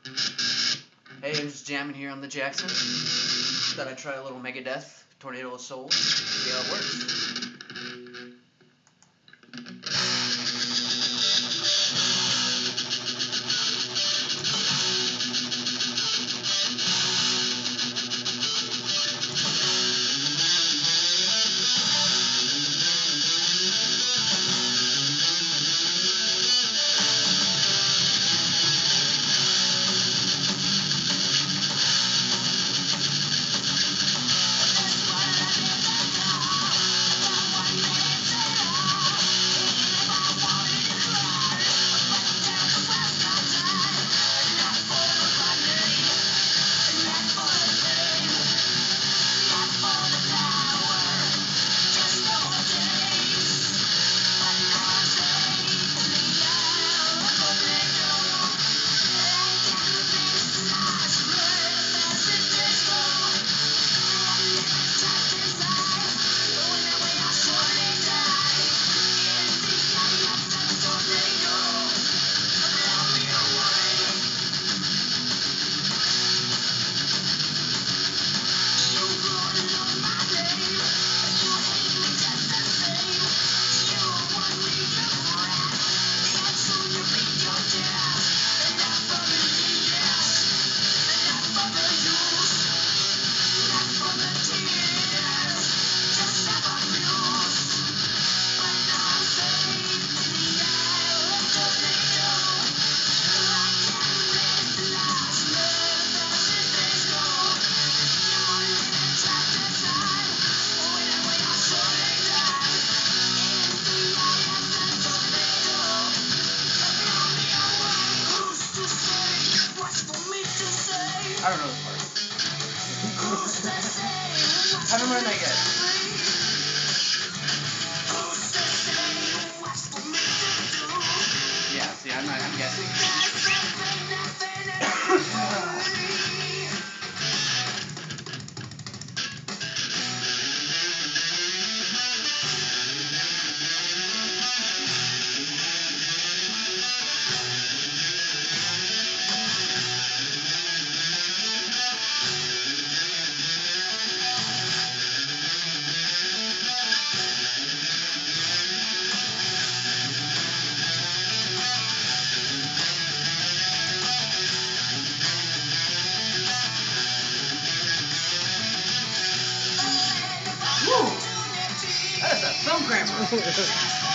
Hey, I'm just jamming here on the Jackson. Thought I'd try a little Megadeth, Tornado of Soul, see how it works. I don't know this part. Haven't learned that yet. Yeah, see, I'm guessing. Woo! That is a thumb cramper.